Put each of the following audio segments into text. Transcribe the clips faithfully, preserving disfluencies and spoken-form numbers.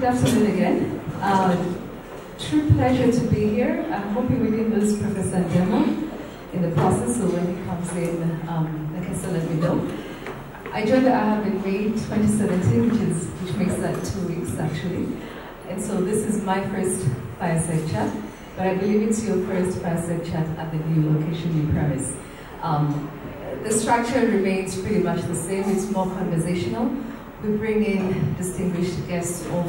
good afternoon again. Uh, true pleasure to be here. I'm hoping we can lose Professor Ndemo in the process, so when he comes in, um, like I said, let me know. I joined the I H A B in May twenty seventeen, which is which makes that two weeks actually. And so this is my first fireside chat, but I believe it's your first fireside chat at the new location, new premise. Um, the structure remains pretty much the same. It's more conversational. We bring in distinguished guests of...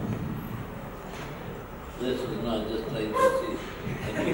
This is not just like to see.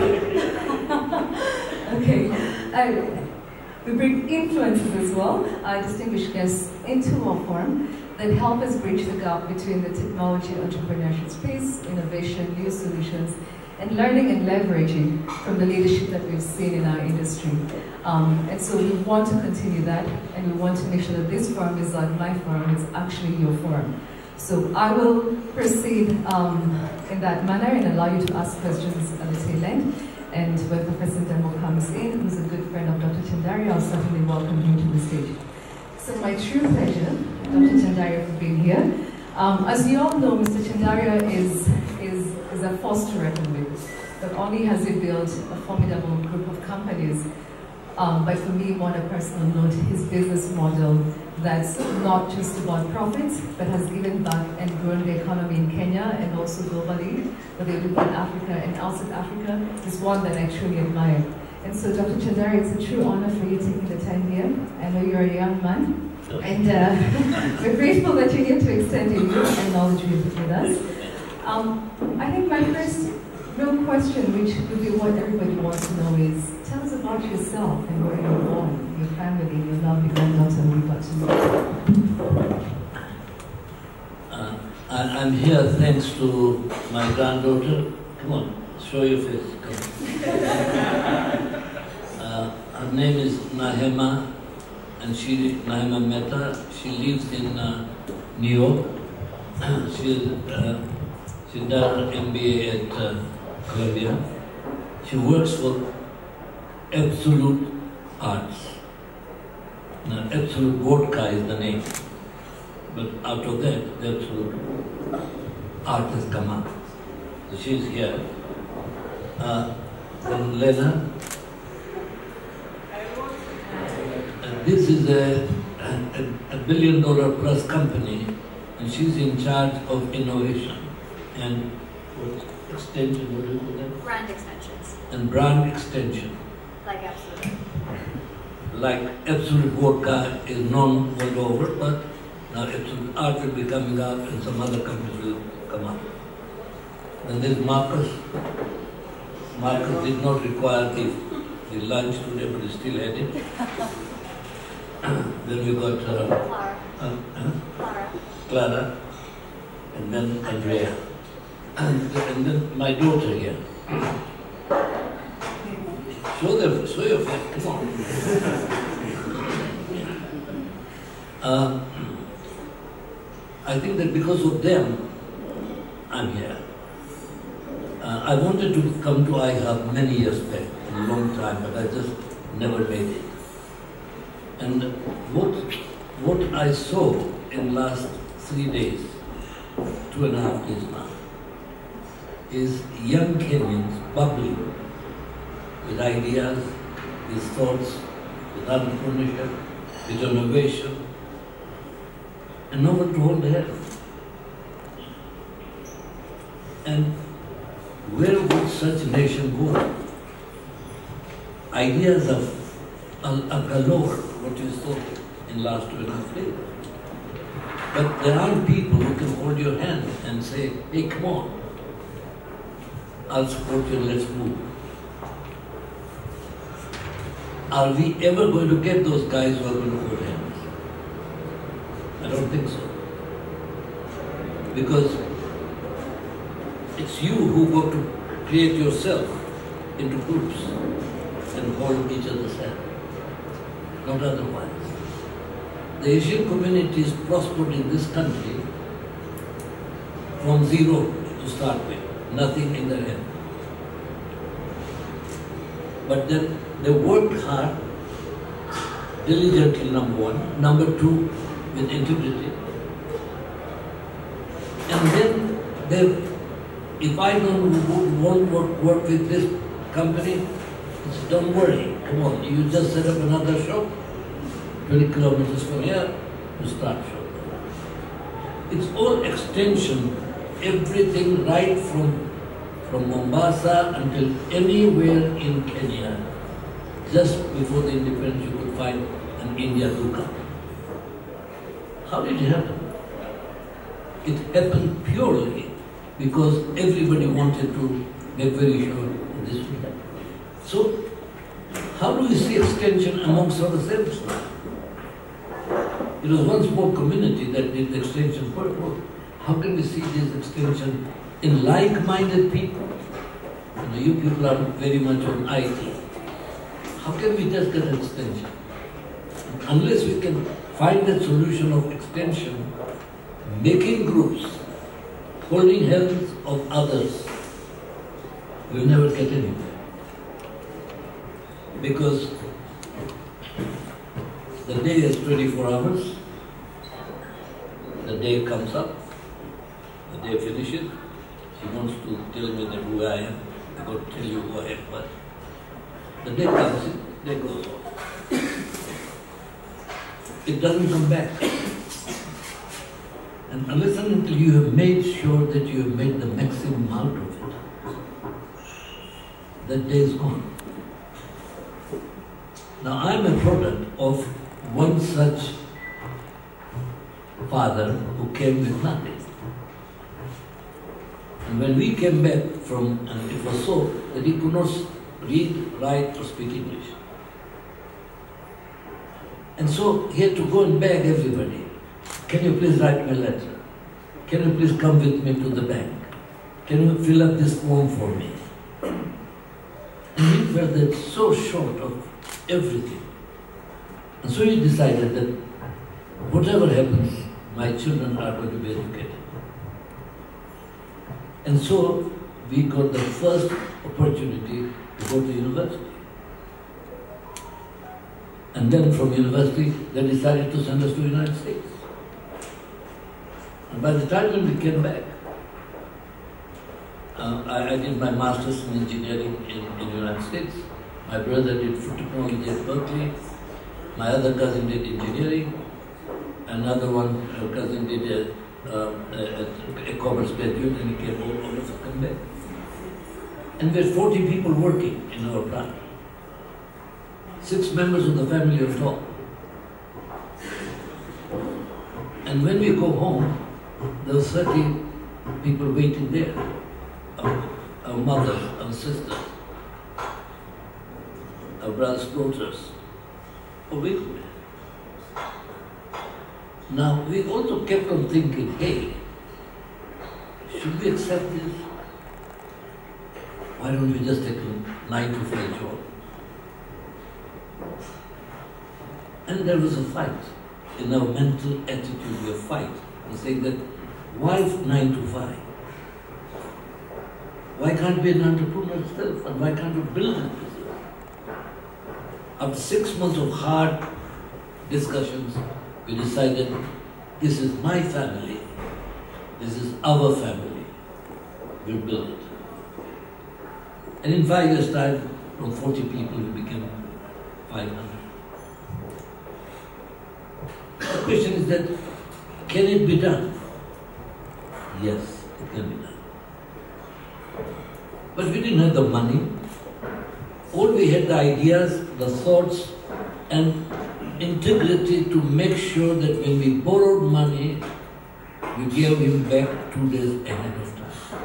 Okay. Uh, we bring influencers as well, uh, distinguished guests into our forum that help us bridge the gap between the technology entrepreneurship space, innovation, new solutions, and learning and leveraging from the leadership that we've seen in our industry. Um, and so we want to continue that, and we want to make sure that this forum is not my forum, it's actually your forum. So I will proceed um, in that manner and allow you to ask questions at the tail end. And when Professor Ndemo comes in, who's a good friend of Doctor Chendaria, I'll certainly welcome him to the stage. So my true pleasure, Doctor Chendaria, for being here. Um, as you all know, Mister Chendaria is, is, is a force to reckon with. Not only has he built a formidable group of companies, um, but for me, on a personal note, his business model that's not just about profits, but has given back and grown the economy in Kenya and also globally, whether you look at Africa and outside Africa, is one that I truly admire. And so, Doctor Chendaria, it's a true honor for you taking the time here. I know you're a young man, and uh, we're grateful that you're here to extend your youth and knowledge with us. Um, I think my first real question, which would be what everybody wants to know, is tell us about yourself and where you're born, your family, your lovely granddaughter we got to know. Uh, I, I'm here thanks to my granddaughter. Come on, show your face. Come on. uh, her name is Nahema, and she, Nahema Mehta. She lives in uh, New York. she, uh, she did her M B A at uh, Columbia. She works for Absolute Arts. Now, Absolute Vodka is the name, but out of that, the Absolute Art has come up. So she's here. Uh, then Lena. And this is a, a, a billion dollar plus company, and she's in charge of innovation and what extension, what do you call that? Brand extensions. And brand extension. Like Absolute. Like Absolute Vodka is known world over, but now Absolute Art will be coming out and some other companies will come up. Then there's Marcus. Marcus did not require the, the lunch today, but he still had it. Then we got uh, Clara. Uh, uh, Clara. Clara, and then Andrea. And, and then my daughter here. Show, them, show your face, come on. uh, I think that because of them, I'm here. Uh, I wanted to come to I H A B many years back, a long time, but I just never made it. And what, what I saw in last three days, two and a half days now, is young Kenyans bubbling with ideas, with thoughts, with entrepreneurship, with innovation, and no one to hold their hand. And where would such a nation go? Ideas of a, a galore, what you saw in last two and a half days. But there aren't people who can hold your hand and say, hey, come on, I'll support you, let's move. Are we ever going to get those guys who are going to hold hands? I don't think so. Because it's you who got to create yourself into groups and hold each other's hand, not otherwise. The Asian communities prospered in this country from zero to start with, nothing in their hand. But then they worked hard, diligently, number one. Number two, with integrity. And then they, if I don't won't work, work with this company, it's, don't worry, come on, you just set up another shop, twenty kilometers from here, you start shop. It's all extension, everything right from, from Mombasa until anywhere in Kenya. Just before the independence, you could find an India Duka. How did it happen? It happened purely because everybody wanted to make very sure this would happen. So, how do we see extension amongst ourselves now? It was one small community that did the extension purpose. How can we see this extension in like-minded people? You know, you people are very much on I T. How can we just get an extension? Unless we can find that solution of extension, making groups, holding hands of others, we'll never get anywhere. Because the day is twenty-four hours, the day comes up, the day finishes, she wants to tell me that who I am, I got to tell you who I am, but the day comes, the day goes off. It doesn't come back. And unless and until you have made sure that you have made the maximum out of it, that day is gone. Now I am a product of one such father who came with nothing. And when we came back from, and it was so that he could not read, write or speak English. And so he had to go and beg everybody, can you please write me a letter? Can you please come with me to the bank? Can you fill up this form for me? And we felt that so short of everything. And so he decided that whatever happens, my children are going to be educated. And so we got the first opportunity to go to university. And then from university, they decided to send us to the United States. And by the time when we came back, uh, I, I did my master's in engineering in, in the United States. My brother did food technology at Berkeley. My other cousin did engineering. Another one, her cousin did a, uh, a, a commerce graduate, and he came all, all of us come back. And we had forty people working in our plant. Six members of the family on top. And when we go home, there were thirty people waiting there. Our, our mothers, our sisters, our brothers' daughters, were waiting there. Now, we also kept on thinking, hey, should we accept this? Why don't we just take a nine to five job? And there was a fight. In our mental attitude, we fight. And saying that, why nine to five? Why can't we be an entrepreneur itself? And why can't we build a business? After six months of hard discussions, we decided, this is my family, this is our family, we'll build it. And in five years' time, from forty people, we became five hundred. The question is that, can it be done? Yes, it can be done. But we didn't have the money. All we had the ideas, the thoughts, and integrity to make sure that when we borrowed money, we gave him back two days ahead of time.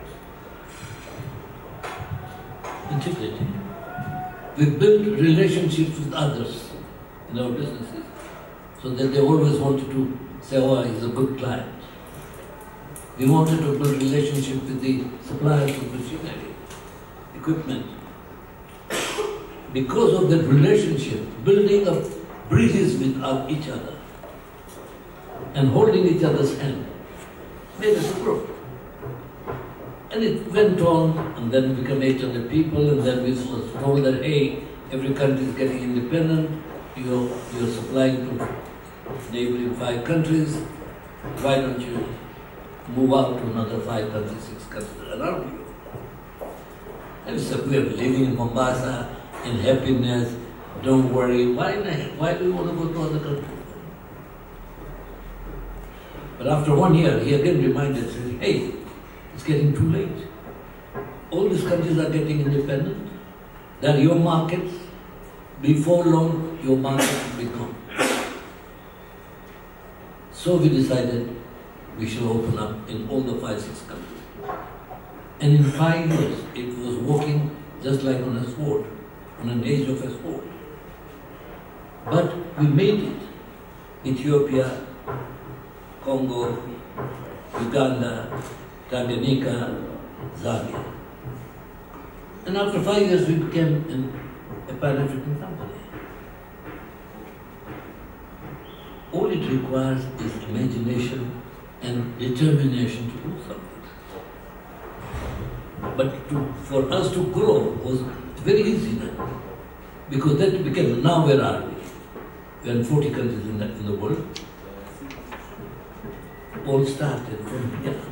Integrity. We built relationships with others in our businesses so that they always wanted to say, oh, he's a good client. We wanted to build relationship with the suppliers of machinery, equipment. Because of that relationship, building up bridges with our, each other and holding each other's hand made us a group. And it went on, and then became eight hundred people, and then we was told that, hey, every country is getting independent, you're, you're supplying to neighboring five countries, why don't you move out to another five countries, six countries around you. And it's a way of living in Mombasa, in happiness, don't worry. Why, why do you want to go to other countries? But after one year, he again reminded, said, hey, it's getting too late. All these countries are getting independent. They're your markets. Before long, your market will be gone. So we decided we should open up in all the five, six countries. And in five years, it was walking just like on a sword, on an edge of a sword. But we made it. Ethiopia, Congo, Uganda, Tanganyika, Zambia. And after five years, we became an, a Pan-African company. All it requires is imagination and determination to do something. But to, for us to grow was very easy now, because that became, now where are we? We are in forty countries in the, in the world. All started from here.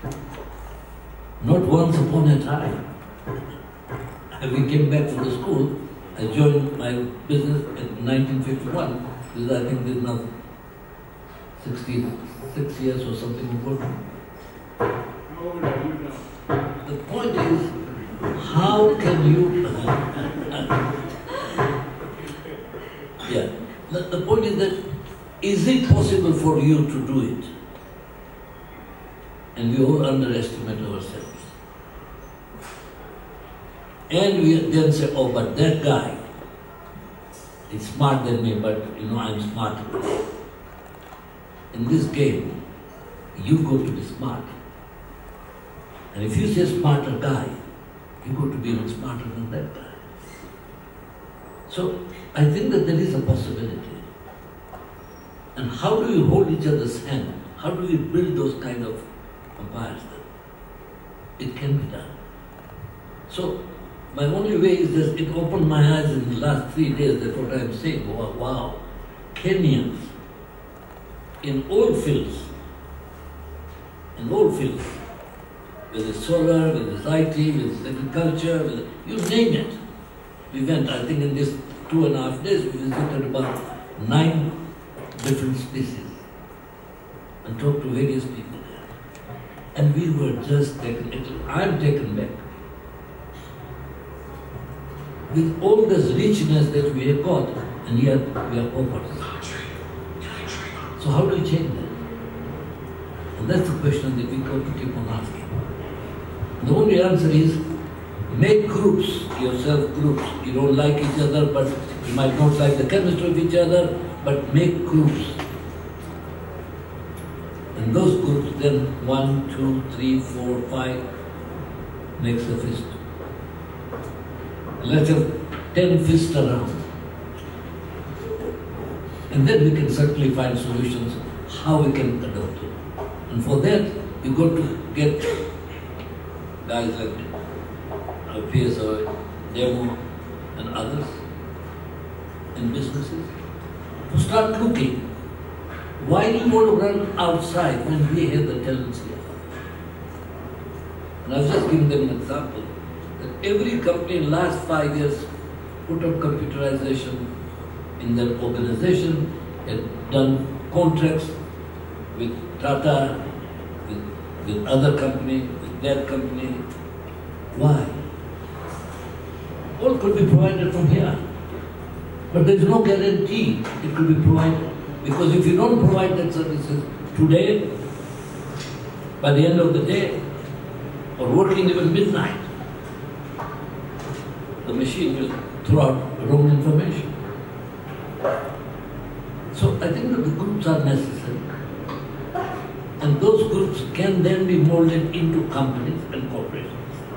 Not once upon a time. And we came back from the school. I joined my business in nineteen fifty-one, because I think there's now sixty-six years or something important. The point is, how can you... yeah. The, the point is that, is it possible for you to do it? And we all underestimate ourselves. And we then say, oh, but that guy is smart than me, but you know, I'm smarter. In this game, you've got to be smart. And if you say smarter guy, you've got to be even smarter than that guy. So, I think that there is a possibility. And how do you hold each other's hand? How do we build those kind of empires? It can be done. So, my only way is that it opened my eyes in the last three days. That's what I'm saying. Wow, wow. Kenyans, in all fields, in all fields, whether it's solar, whether it's I T, whether it's agriculture, whether, you name it. We went, I think in this two and a half days, we visited about nine different species and talked to various people there. And we were just taken, I'm taken back. With all this richness that we have got, and yet we are paupers. So how do you change that? And that's the question that we got to keep on asking. The only answer is, make groups, yourself groups. You don't like each other, but you might not like the chemistry of each other, but make groups. And those groups then, one, two, three, four, five, makes a fist. Let's have ten fists around. And then we can certainly find solutions how we can adopt it. And for that, you got to get guys like P S O, Demo, and others in businesses to start looking. Why do you want to run outside when we have the talents here? And I was just giving them an example. That every company in the last five years put up computerization in their organization, had done contracts with Tata, with, with other company, with that company. Why? All could be provided from here. But there is no guarantee it could be provided. Because if you don't provide that services today, by the end of the day, or working even midnight, the machine will throw out wrong information. So I think that the groups are necessary. And those groups can then be molded into companies and corporations.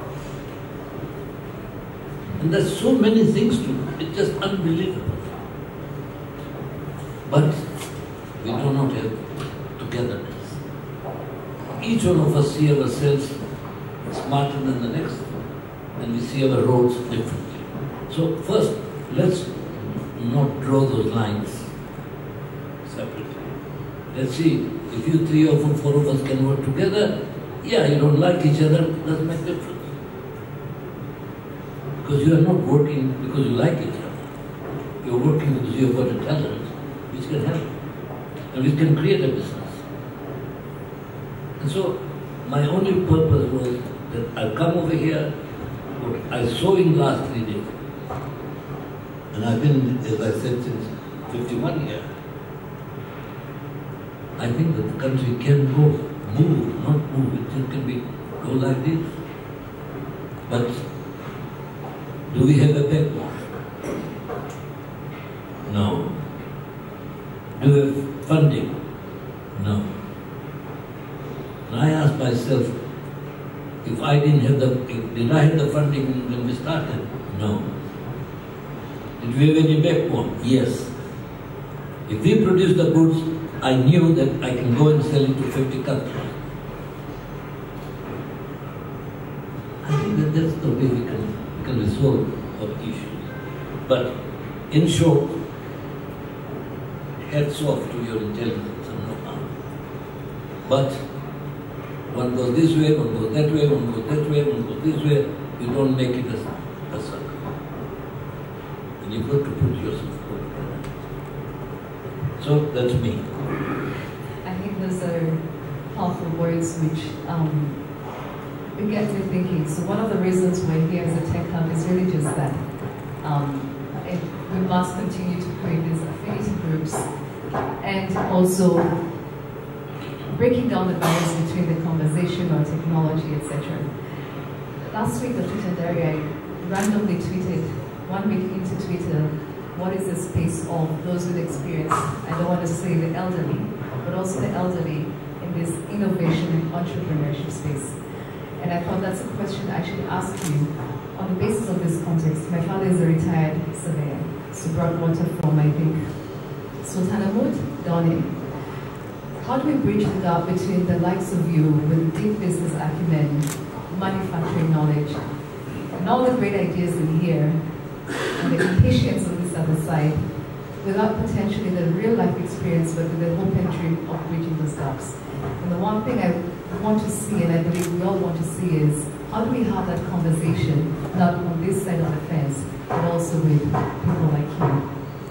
And there's so many things to do, it's just unbelievable. But we do not have togetherness. Each one of us see ourselves smarter than the next, and we see our roads differently. So first, let's not draw those lines separately. Let's see If you three or four, four of us can work together, yeah, you don't like each other, doesn't make difference. Because you are not working because you like each other. You're working because you have got a talent which can help and which can create a business. And so my only purpose was that I'll come over here, what I saw in the last three days. And I've been, as I said, since fifty-one years. I think that the country can go, move, not move, it can be, go like this. But do we have a backbone? No. Do we have funding? No. And I asked myself, if I didn't have the, if, did I have the funding when we started? No. Did we have any backbone? Yes. If we produce the goods, I knew that I can go and sell it to fifty customers. I think that that's the way we can, we can resolve our issues. But in short, hats off to your intelligence and know-how. But one goes this way, one goes that way, one goes that way, one goes this way. You don't make it a, a circle. And you've got to put yourself forward. So that's me. I think those are powerful words which um, it gets me thinking. So one of the reasons we're here as a tech hub is really just that. Um, it, we must continue to create these affinity groups and also breaking down the barriers between the conversation or technology, et cetera. Last week, Doctor Tandari, I randomly tweeted, one week into Twitter, what is the space of those with experience? I don't want to say the elderly, but also the elderly in this innovation and entrepreneurship space. And I thought that's a question I should ask you on the basis of this context. My father is a retired surveyor, so brought water from, I think, Sultanahmud, Dawning. How do we bridge the gap between the likes of you with deep business acumen, manufacturing knowledge, and all the great ideas in here, and the impatience on this other side, without potentially the real life experience, but with the hope and dream of bridging those gaps? And the one thing I want to see, and I believe we all want to see, is how do we have that conversation, not on this side of the fence, but also with people like you?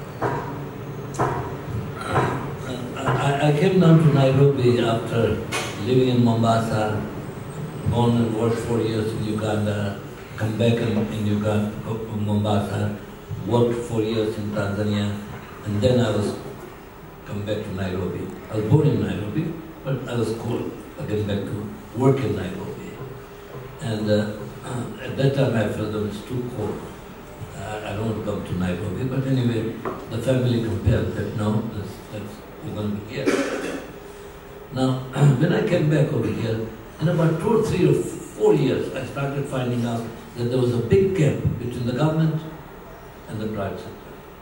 I, I came down to Nairobi after living in Mombasa, born and worked four years in Uganda, come back in, in Uganda, Mombasa, worked four years in Tanzania, and then I was come back to Nairobi. I was born in Nairobi, but I was called again back to work in Nairobi. And uh, uh, at that time I felt that it was too cold. Uh, I don't want to come to Nairobi, but anyway, the family compelled that no, that's, that's, we're going to be here. Now, when I came back over here, in about two or three or four years, I started finding out that there was a big gap between the government and the private sector.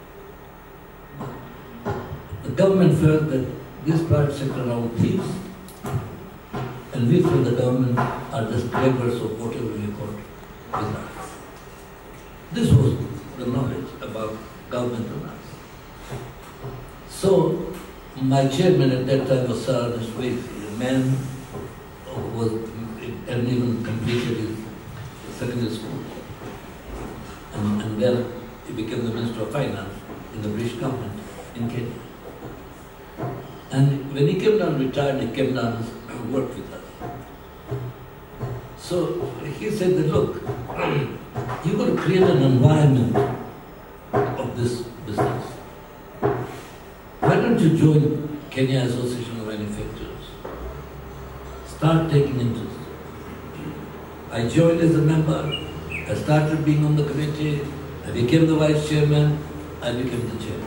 The government felt that this private sector are all thieves, and we feel the government are just beggars of whatever you call it with us. This was the knowledge about government and us. So, my chairman at that time was Sir Ernest Wakefield, a man who was, hadn't even completed his secondary school. And, and then he became the Minister of Finance in the British government in Kenya. And when he came down retired, he came down and worked with us. So he said that, look, you've got to create an environment of this business. Why don't you join Kenya Association of Manufacturers? Start taking interest. I joined as a member, I started being on the committee, I became the vice chairman, I became the chairman.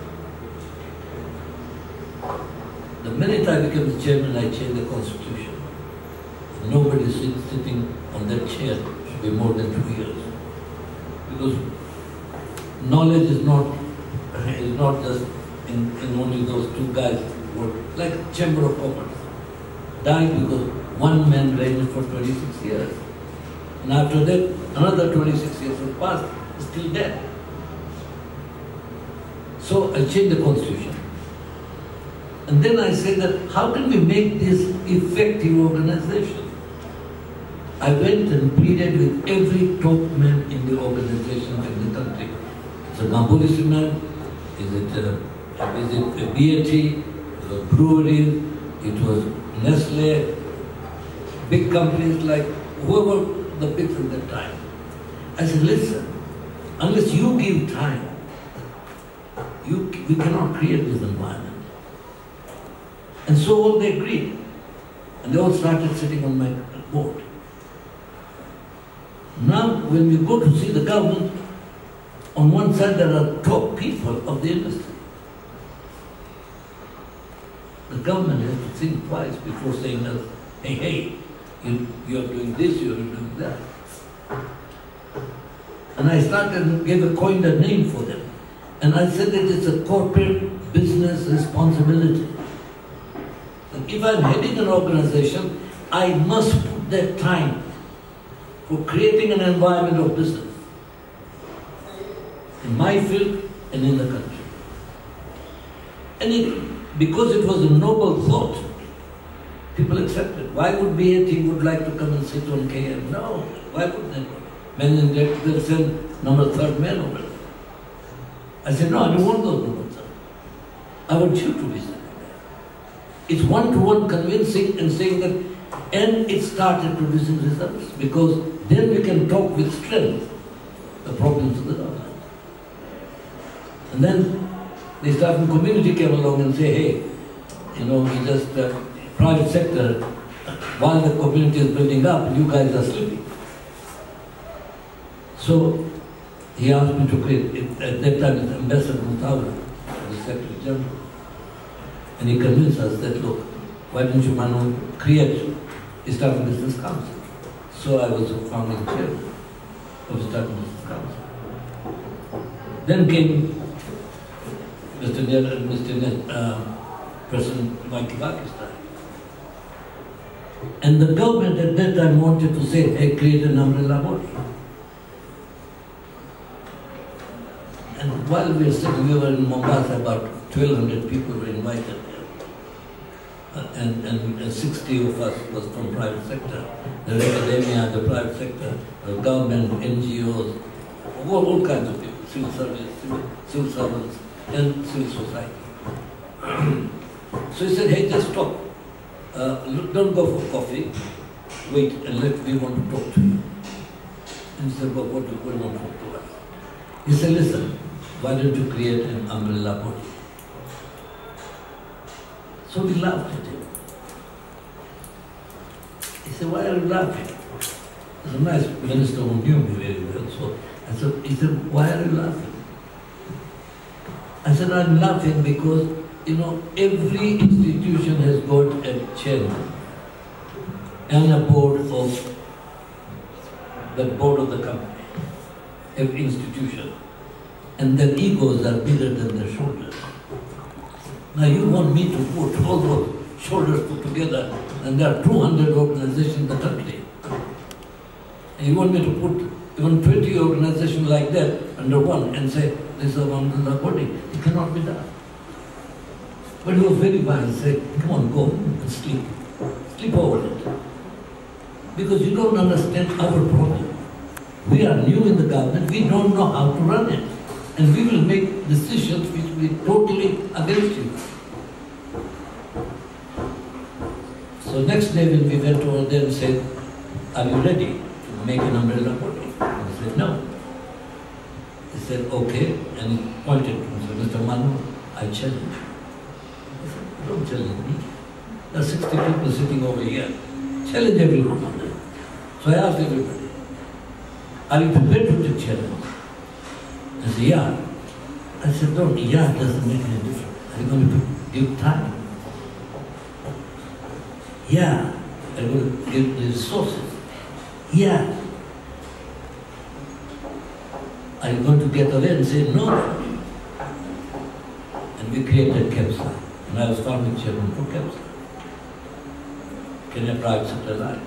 The minute I became the chairman, I changed the constitution. Nobody sitting on that chair should be more than two years. Because knowledge is not, is not just in, in only those two guys who work, like Chamber of Commerce. Died because one man ran it for twenty-six years. And after that, another twenty-six years has passed, still dead. So I changed the constitution. And then I said that, how can we make this effective organization? I went and pleaded with every top man in the organization in the country. It's a Gamboli cement, is it a, is it a B A T, a brewery, it was Nestle, big companies like whoever the bigs at that time. I said, listen, unless you give time, you, we cannot create this environment. And so all they agreed. And they all started sitting on my board. Now, when we go to see the government, on one side there are top people of the industry. The government has to think twice before saying that, hey, hey, you, you're doing this, you're doing that. And I started and gave a coined a name for them. And I said that it's a corporate business responsibility. And if I'm heading an organization, I must put that time for creating an environment of business in my field and in the country. And it, because it was a noble thought, people accepted. Why would B A T would like to come and sit on K M? No, why would they? Men in that, they'll send number third man over there. I said, no, I don't want those number third. I want you to be sitting there. It's one-to-one convincing and saying that, and it started producing results, because then we can talk with strength the problems of the government. And then the staff and community came along and say, hey, you know, we just, uh, private sector, while the community is building up, you guys are sleeping. So he asked me to create, it, at that time it's Ambassador Mutawar, the Secretary General. And he convinced us that, look, why don't you Manu create Staff and Business Council? So I was a founding chairman of Staff and Business Council. Then came Mister Nehru and Mister Nehru, uh, President Mike Pakistan. And the government at that time wanted to say, hey, create an umbrella body. And while we were sitting, we were in Mombasa, about twelve hundred people were invited there. Uh, and, and, and sixty of us was from private sector. The academia, the private sector, the government, N G Os, all, all kinds of people, civil service, civil, civil servants, and civil society. So he said, hey, just stop. Uh, don't go for coffee. Wait and let me want to talk to you. And he said, well, what do you want to talk to us? He said, listen, why don't you create an umbrella body? So we laughed at him. He said, why are you laughing? There's a nice minister who knew me very well. So I said, he said, why are you laughing? I said, I'm laughing because, you know, every institution has got a chairman and a board of the board of the company. Every institution. And their egos are bigger than their shoulders. Now you want me to put all those shoulders put together, and there are two hundred organizations in the country. And you want me to put even twenty organizations like that under one and say, this is one of the body. It cannot be done. But he was very wise and said, come on, go and sleep. Sleep over it. Because you don't understand our problem. We are new in the government, we don't know how to run it. And we will make decisions which will be totally against you. So next day when we went over there and said, are you ready to make an umbrella body? And he said, no. He said, okay, and he pointed to me, said, Mister Manu, I challenge you. I said, don't challenge me. There are sixty people sitting over here. Challenge everyone. So I asked everybody, are you prepared to take challenge? I said, yeah. I said, don't, yeah doesn't make any difference. Are you going to give time? Yeah. Are you going to give the resources? Yeah. Are you going to get away and say no? And we created KEPSA. And I was founding chairman for KEPSA. Kenya Private Sector Alliance.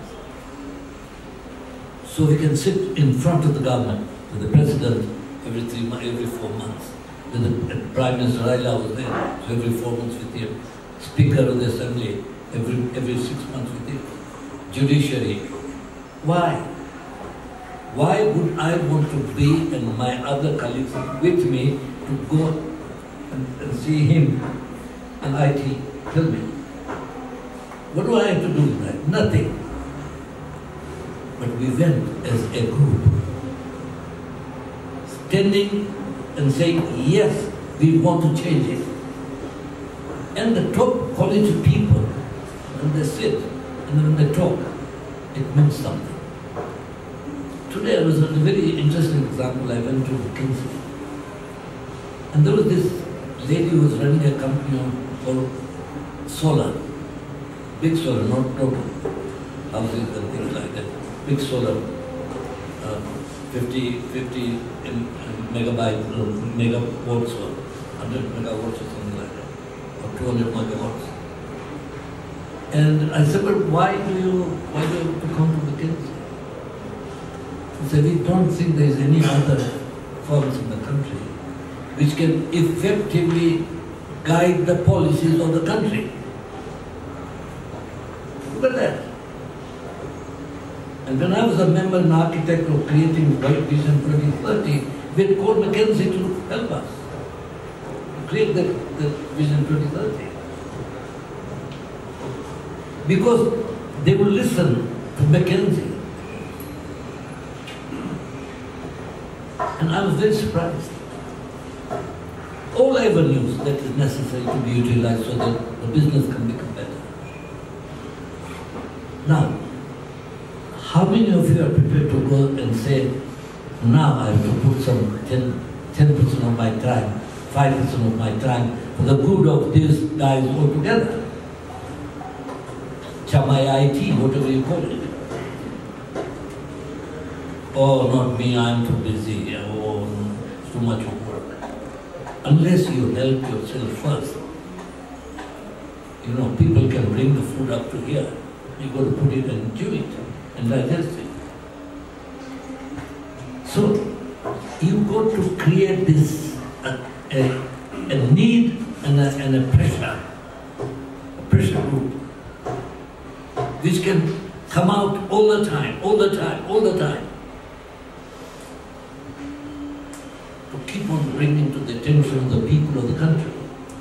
So we can sit in front of the government with the president every three, every four months. When the Prime Minister Raila was there, so every four months with him, Speaker of the Assembly every, every six months with it. Judiciary. Why? Why would I want to be and my other colleagues with me to go and, and see him in I T? Tell me. What do I have to do with that? Nothing. But we went as a group, standing and saying, yes, we want to change it. And the top quality people, when they sit and when they talk, it means something. Today I was at a very interesting example. I went to McKinsey. And there was this lady who was running a company called solar. Big solar, not not houses and things like that. Big solar, uh, fifty, fifty megabyte, uh, megawatts or one hundred megawatts or something like that, or two hundred megawatts. And I said, but why do you, why do you have to come to McKinsey? He said, we don't think there is any other firms in the country which can effectively guide the policies of the country. Look at that. And when I was a member and architect of creating White Vision twenty thirty, we had called McKinsey to help us to create that, that Vision twenty thirty. Because they will listen to McKinsey. And I was very surprised. All avenues that is necessary to be utilized so that the business can become better. Now, how many of you are prepared to go and say, now I have to put some ten percent of my time, five percent of my time for the good of these guys all together? Chamai I T, whatever you call it. Oh, not me, I'm too busy. Oh, it's too much work. Unless you help yourself first. You know, people can bring the food up to here. You've got to put it and chew it and digest it. So, you've got to create this, uh, a, a need and a, and a pressure, a pressure group, which can come out all the time, all the time, all the time. To keep on bringing to the attention of the people of the country.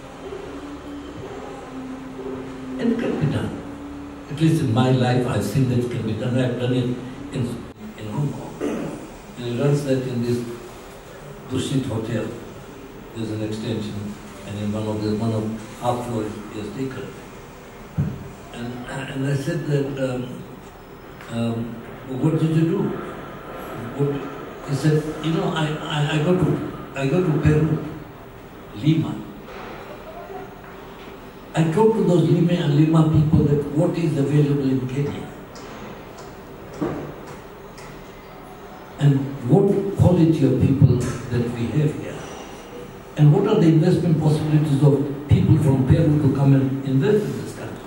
And it can be done. At least in my life, I've seen that it can be done. I've done it in, in Hong Kong. And he runs that in this Dushit Hotel. There's an extension, and in one of the one of half floor is taken. And and I said that, um, um, what did you do? What, he said, you know, I, I, I go to I go to Peru, Lima. I talk to those Lima and Lima people that what is available in Kenya. And what quality of people that we have here. And what are the investment possibilities of people from Peru to come and invest in this country.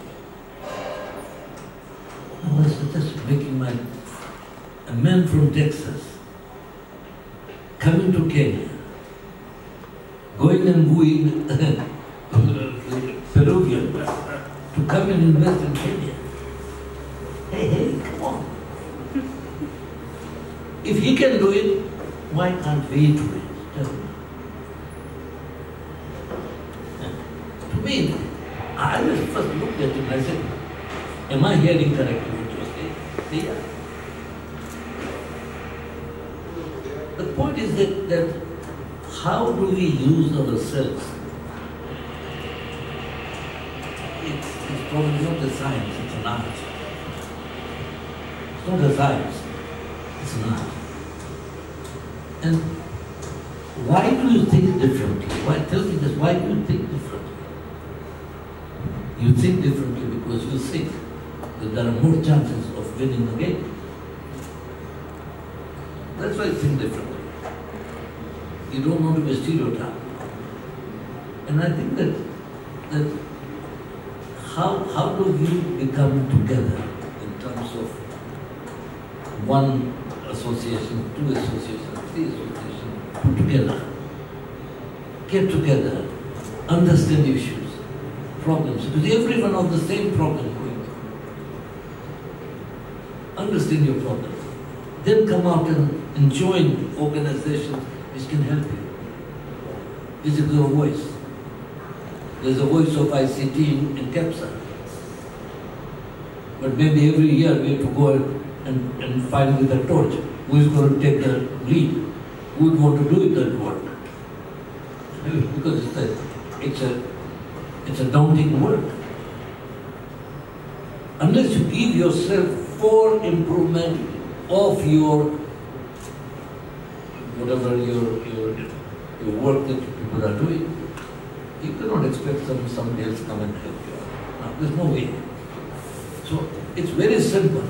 I was just making my, a man from Texas coming to Kenya, going and wooing Peruvian to come and invest in Kenya. Hey, hey, come on. If he can do it, why can't we do it? Tell me. To me, I just first looked at him and I said, am I hearing correctly what you're saying? Say, yeah. The point is that, that how do we use ourselves? It's, it's probably not a science, it's an art. It's not a science, it's an art. And why do you think differently? Why, tell me this, why do you think differently? You think differently because you think that there are more chances of winning the game. That's why you think differently. You don't want to be stereotyped. And I think that, that how, how do we become together in terms of one association, two associations, three associations, put together, get together, understand issues, problems, because everyone has the same problem going on. Understand your problem. Then come out and, and join organizations which can help you. This is your voice. There's a voice of I C T in, in CAPSA. But maybe every year we have to go and, and find with a torch who is going to take the lead, who would want to do that work. Because it's a, it's a, it's a daunting work. Unless you give yourself for improvement of your, whatever your, your, your work that people are doing, you cannot expect some, somebody else to come and help you. No, there's no way. So it's very simple.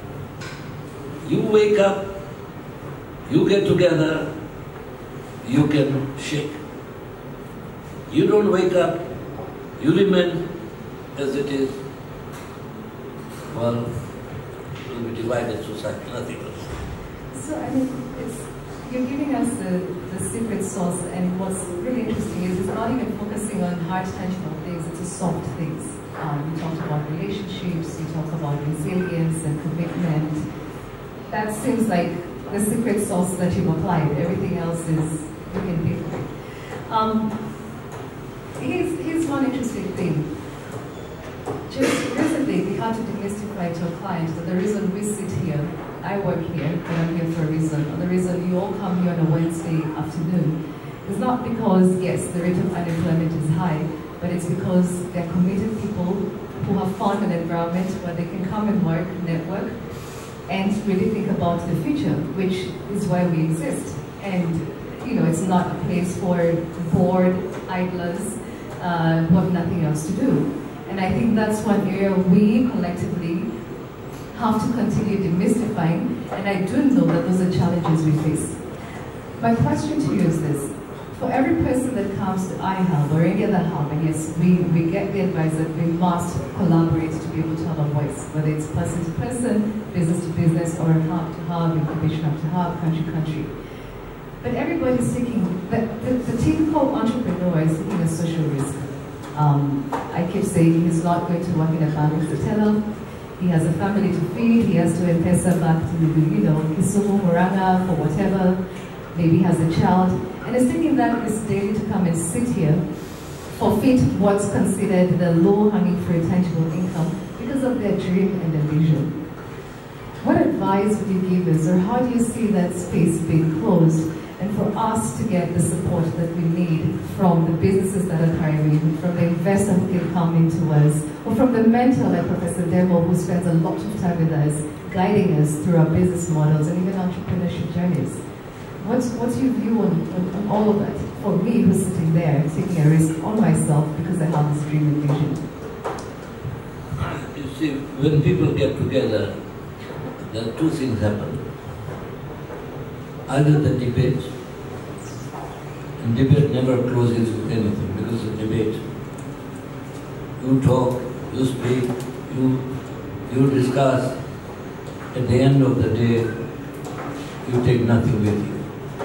You wake up, you get together, you can shake. You don't wake up, you remain as it is. Well, it will be divided society, nothing else. So, I mean, it's, you're giving us the, the secret sauce, and what's really interesting is it's not even focusing on hard, tangible things, it's the soft things. Um, you talked about relationships, you talk about resilience and commitment. That seems like the secret sauce that you've applied. Everything else is, you can pay for it. Um, here's, here's one interesting thing. Just recently, we had to demystify to a client that the reason we sit here, I work here, and I'm here for a reason, and the reason you all come here on a Wednesday afternoon is not because, yes, the rate of unemployment is high, but it's because they're committed people who have found an environment where they can come and work, network, and really think about the future, which is why we exist. And, you know, it's not a place for bored idlers uh, who have nothing else to do. And I think that's one area we collectively have to continue demystifying, and I do know that those are challenges we face. My question to you is this. For every person that comes to iHub or any other hub, and yes, we, we get the advice that we must collaborate to be able to have a voice, whether it's person to person, business to business, or hub to hub, incubation hub to hub, country to country. But everybody's taking, the, the, the typical entrepreneur is taking a social risk. Um, I keep saying he's not going to work in a bank as a teller. He has a family to feed. He has to M-Pesa back to, you know, Kisumu, Muranga, for whatever. Maybe he has a child. And he's thinking that it's daily to come and sit here, forfeit what's considered the low-hanging fruit tangible income because of their dream and their vision. What advice would you give us, or how do you see that space being closed, and for us to get the support that we need from the businesses that are thriving, from the investor who can come into us, or from the mentor like Professor Demo, who spends a lot of time with us, guiding us through our business models and even entrepreneurship journeys? What's, what's your view on, on, on all of that? For me, who's sitting there, taking a risk on myself because I have this dream and vision. You see, when people get together, there are two things happen. Either the debate, and debate never closes with anything because of debate. You talk, you speak, you, you discuss. At the end of the day, you take nothing with you.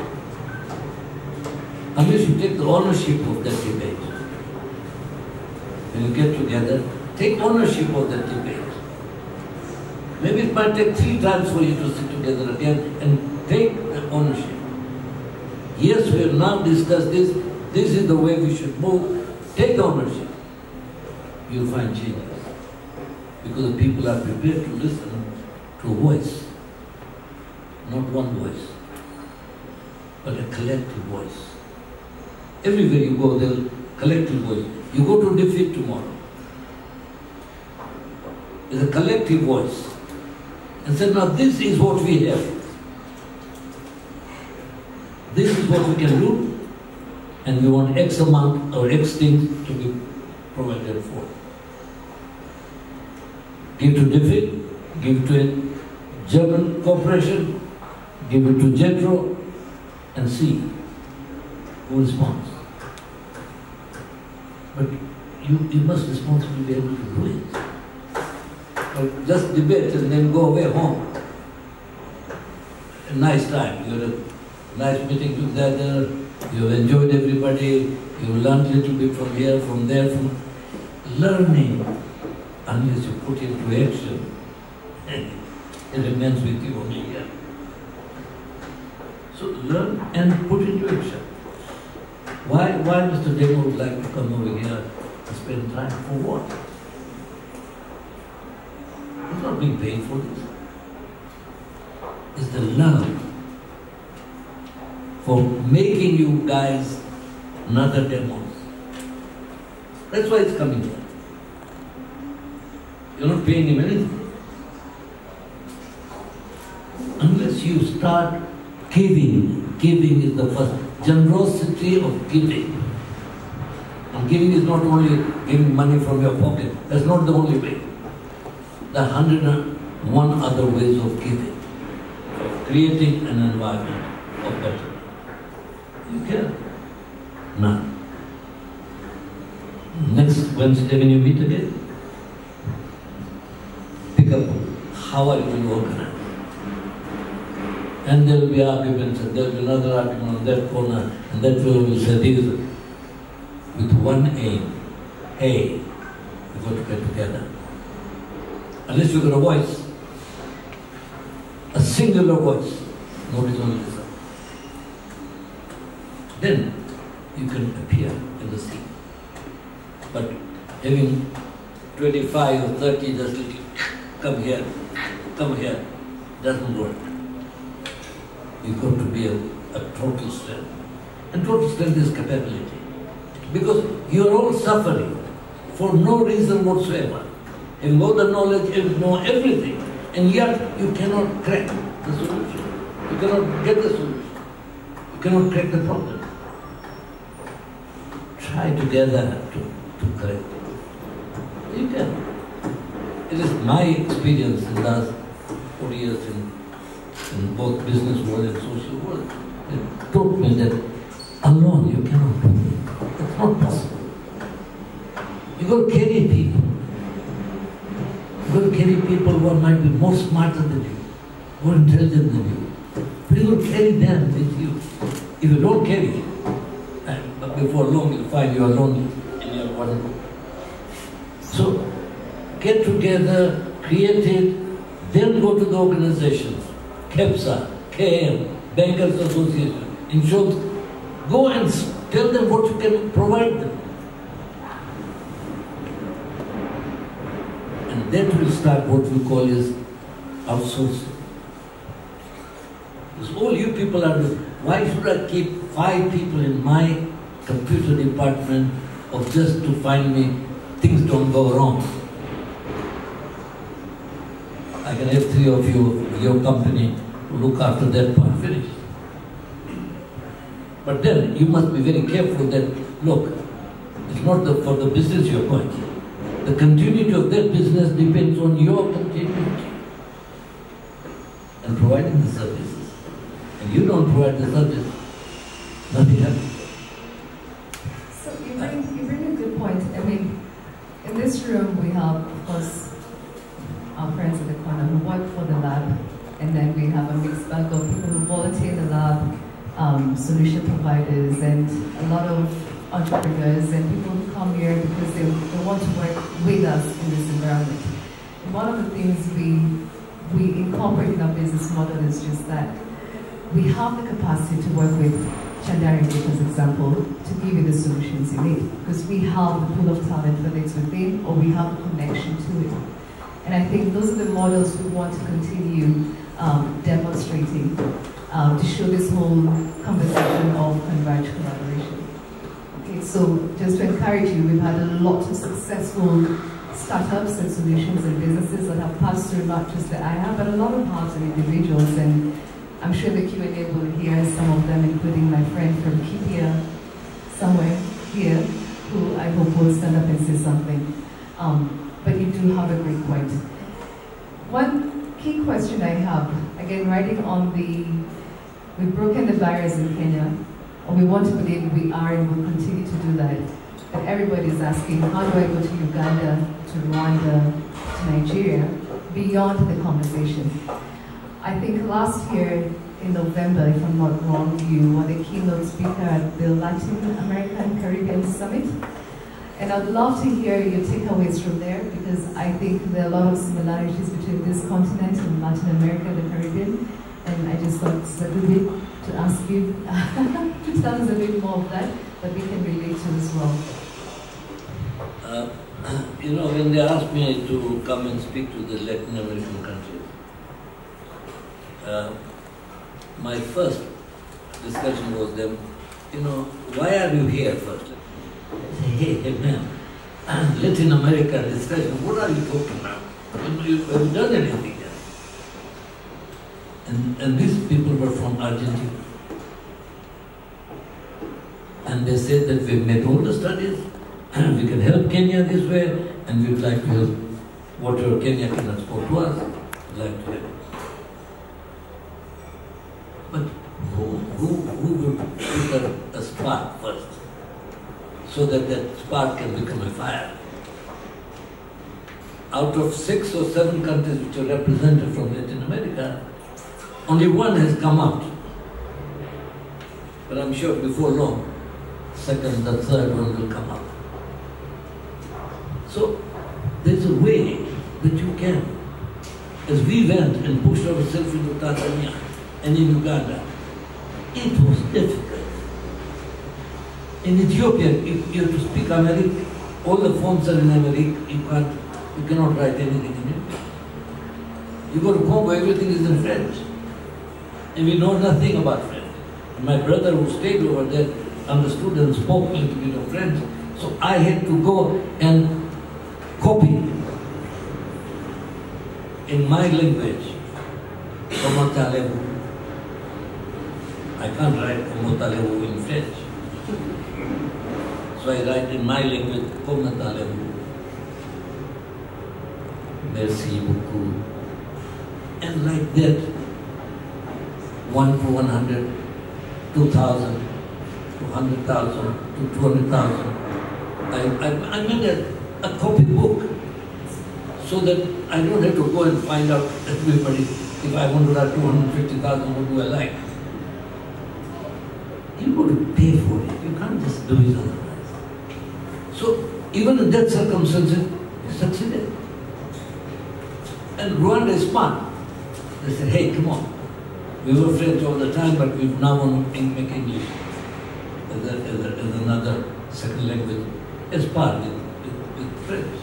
Unless you take the ownership of that debate. When you get together, take ownership of that debate. Maybe it might take three times for you to sit together again and take the ownership. Yes, we have now discussed this. This is the way we should move. Take ownership. You'll find changes. Because the people are prepared to listen to a voice. Not one voice, but a collective voice. Everywhere you go, there's a collective voice. You go to defeat tomorrow. There's a collective voice. And said, now this is what we have. This is what we can do, and we want X amount or X things to be provided for. Give to defeat, give to a German corporation, give it to Jetro, and see who responds. But you, you must responsibly be able to do it. Or just debate and then go away home. A nice time. You had a nice meeting together, you have enjoyed everybody, you learned a little bit from here, from there, from... learning, unless you put into action, it remains with you only here. So learn and put into action. Why, why Mister Demo would like to come over here and spend time for what? He's not being paid for this. It's the love for making you guys another demos. That's why it's coming here. You're not paying him anything. Unless you start giving. Giving is the first. Generosity of giving. And giving is not only giving money from your pocket. That's not the only way. There are hundred and one other ways of giving. Of creating an environment of better. You can. None. Next Wednesday when you meet again, pick up how are you going to organize. And there will be arguments, and there will be another argument on that corner, and that fellow will say this with one aim. Hey, you've got to get together. Unless you've got a voice, a singular voice, nobody's going to listen. Then you can appear in the scene. But having twenty-five or thirty just little, come here, come here, doesn't work. You've got to be a, a total strength. And total strength is capability. Because you're all suffering for no reason whatsoever. Having all the knowledge, you know everything, and yet you cannot crack the solution. You cannot get the solution. You cannot crack the problem. Try together to, to correct it. You can. It is my experience in the last forty years in in both business world and social world. It taught me that alone you cannot do it. It's not possible. You've got to carry people. You've got to carry people who might be more smarter than you, more intelligent than you. But you've got to carry them with you. If you don't carry it, but before long you'll find you are lonely and you're one. So get together, create it, then go to the organizations. KEPSA, K M, Bankers Association, Insurance. Go and tell them what you can provide them. And that will start what we call is outsourcing. Because all you people are doing, why should I keep five people in my computer department of just to find me things don't go wrong? I can have three of you, your company, to look after that part, finished. But then you must be very careful that, look, it's not the, for the business you're going. The continuity of that business depends on your continuity and providing the services. And you don't provide the service, nothing happens. So you bring, you bring a good point. I mean, in this room we have, of course, our friends in the corner who work for the lab, and then we have a mixed bag of people who volunteer in the lab, um, solution providers, and a lot of entrepreneurs and people who come here because they, they want to work with us in this environment. And one of the things we, we incorporate in our business model is just that we have the capacity to work with Chandari, as example, to give you the solutions you need, because we have the pool of talent, whether it's within or we have a connection to it. And I think those are the models we want to continue um, demonstrating uh, to show this whole conversation of converged collaboration. Okay, so just to encourage you, we've had a lot of successful startups and solutions and businesses that have passed through not just the I H A, but a lot of hearts and individuals. And I'm sure the Q and A will hear some of them, including my friend from Kipia, somewhere here, who I hope will stand up and say something. Um, but you do have a great point. One key question I have, again, riding on the, we've broken the barriers in Kenya, or we want to believe we are and will continue to do that. But everybody's asking, how do I go to Uganda, to Rwanda, to Nigeria, beyond the conversation? I think last year in November, if I'm not wrong, you were the keynote speaker at the Latin American Caribbean Summit. And I'd love to hear your takeaways from there, because I think there are a lot of similarities between this continent and Latin America, the Caribbean. And I just thought it's a good bit to ask you to tell us a bit more of that, that we can relate to as well. Uh, you know, when they asked me to come and speak to the Latin American countries, uh, my first discussion was them, you know, why are you here first? I say, hey, hey man, Latin America discussion, what are you talking about? You haven't done anything yet. And, and these people were from Argentina. And they said that we've made all the studies, and we can help Kenya this way, and we'd like to help whatever Kenya can export to us, we'd like to help. But who, who, who would put a, a spark first, so that that spark can become a fire? Out of six or seven countries which are represented from Latin America, only one has come out. But I'm sure before long, second, the third one will come out. So there's a way that you can. As we went and pushed ourselves into Tanzania and in Uganda, it was difficult. In Ethiopia, you, you have to speak Amharic. All the forms are in Amharic. You can't, you cannot write anything in it. You go to Congo, everything is in French. And we know nothing about French. And my brother who stayed over there understood and spoke a little bit of French. So I had to go and copy in my language Komotalevu. I can't write Komotalevu in French. So I write in my language Komotalevu. Merci beaucoup. And like that, one to one hundred, two thousand, to one hundred thousand, to two hundred thousand. I, I, I made a, a copy book so that I don't have to go and find out everybody. If I want to write two hundred fifty thousand, what do I like? You got to pay for it. You can't just do it otherwise. So even in that circumstances, we succeeded. And Rwanda is smart. They said, hey, come on. We were French all the time, but we've now want to make English as, a, as, a, as another second language, as part with, with, with French.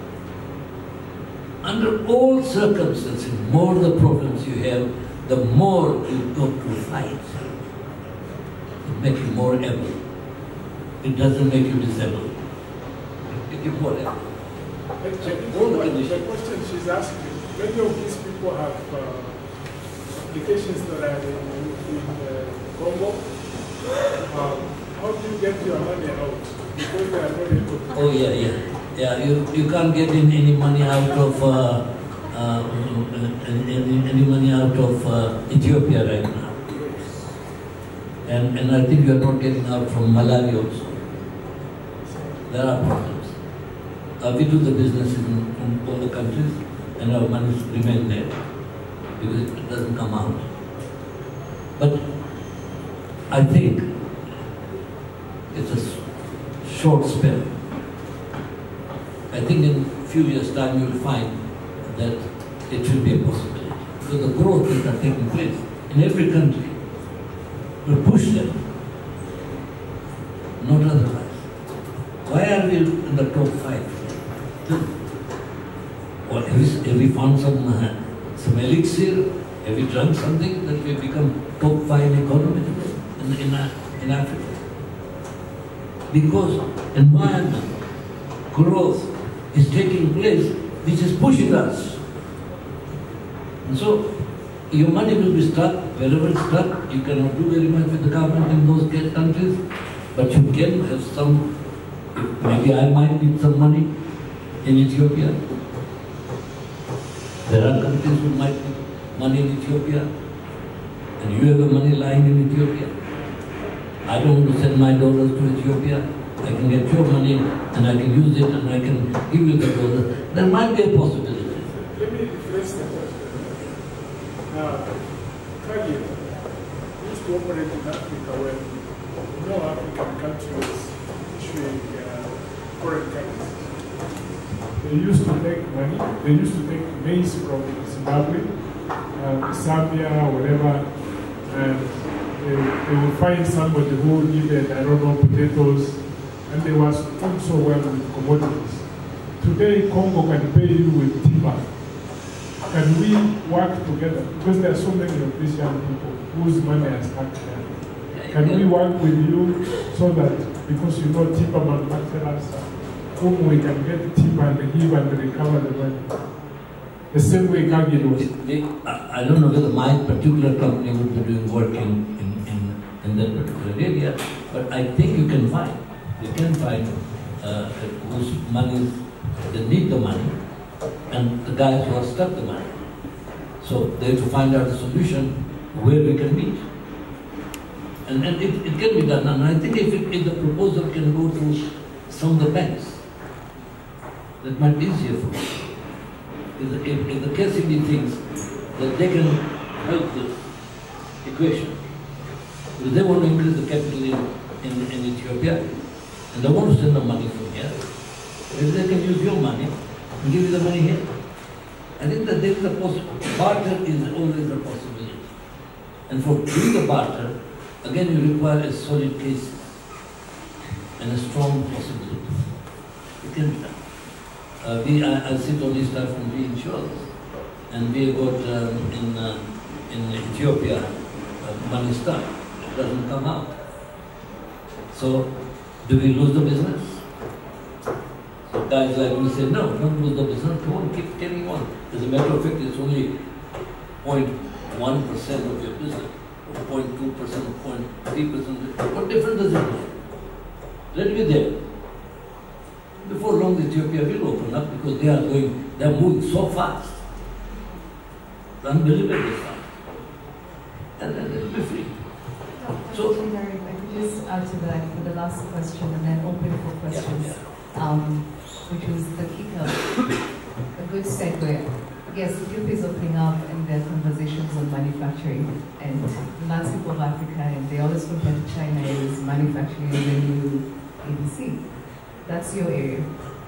Under all circumstances, the more the problems you have, the more you go to fight. It makes you more able. It doesn't make you disabled. It makes you more able. The, the question she's asking, many of these people have uh, applications that are in, in uh, Congo. Um, how do you get your money out? Because they are not able to. Oh yeah, yeah. Yeah, you, you can't get in any money out of uh, uh, any, any money out of uh, Ethiopia right now. And, and I think you are not getting out from Malawi also. There are problems. Uh, we do the business in, in all the countries, and our money remain there because it doesn't come out. But I think it's a short spell. I think in a few years' time you will find that it should be a possibility. So the growth that are taking place in every country will push them, not otherwise. Why are we in the top five? Or have we, have we found some, uh, some elixir? Have we done something that we become top five economy in, in, uh, in Africa? Because environment, growth is taking place, which is pushing us. And so, your money will be stuck, wherever it's stuck. You cannot do very much with the government in those countries, but you can have some, maybe I might need some money in Ethiopia. There are countries who might need money in Ethiopia, and you have the money lying in Ethiopia. I don't want to send my dollars to Ethiopia. I can get your money and I can use it and I can give you the dollars. There might be a possibility. Let me rephrase the question. Now, Khalid used to operate in Africa when no African country was issuing uh, foreign currencies. They used to take money, they used to take maize from Zimbabwe, uh, Zambia, whatever, and they, they would find somebody who needed, I don't know, potatoes, and they was doing so well with commodities. Today, Congo can pay you with timber. Can we work together? Because there are so many of these young people whose money is stuck there. Can we work with you so that, because you know timber manufacturers, whom we can get timber and give and recover the money? The same way Gagi was. I don't know whether my particular company would be doing work in, in, in, in that particular area, but I think you can find, you can find uh, whose money, they need the money, and the guys who have stuck the money. So they have to find out a solution where we can meet. And, and it, it can be done. And I think if, it, if the proposal can go to some of the banks, that might be easier for us. If the, if, if the K C B thinks that they can help the equation, because they want to increase the capital in, in, in Ethiopia, and they want to send the money from here, if they can use your money and give you the money here. I think that there is a possibility. Barter is always a possibility. And for doing the barter, again you require a solid case and a strong possibility. It can be done. Uh, we, I, I sit on this stuff from reinsurance, and we have got um, in, uh, in Ethiopia uh, money stuck. It doesn't come out. So, do we lose the business? So guys like me say, no, don't lose the business, come on, keep carrying on. As a matter of fact, it's only zero point one percent of your business, or zero point two percent, zero point three percent. What difference does it make? Let it be there. Before long, Ethiopia will open up because they are going, they are moving so fast. Unbelievably fast. And then they will be free. So, if I could just add to that for the last question and then open for questions, yeah, yeah. Um, which was the kicker, a good segue. Yes, Ethiopia is opening up and there are conversations on manufacturing, and the landscape of Africa, and they always compare to China as manufacturing and the new A B C. That's your area.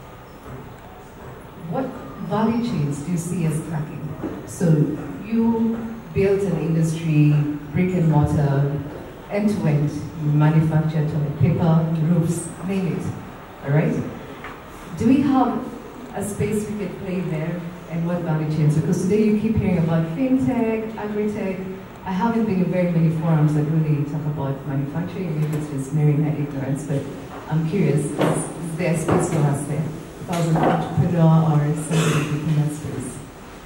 What value chains do you see as cracking? So you built an industry, brick and mortar, end-to-end, you manufacture toilet paper, roofs, name it, all right? Do we have a space we could play there, and what value chains? Because today you keep hearing about fintech, agri-tech. I haven't been in very many forums that really talk about manufacturing, maybe it's just mirroring my ignorance, but I'm curious, is, is there a space for us there? If I was an entrepreneur or somebody in that space?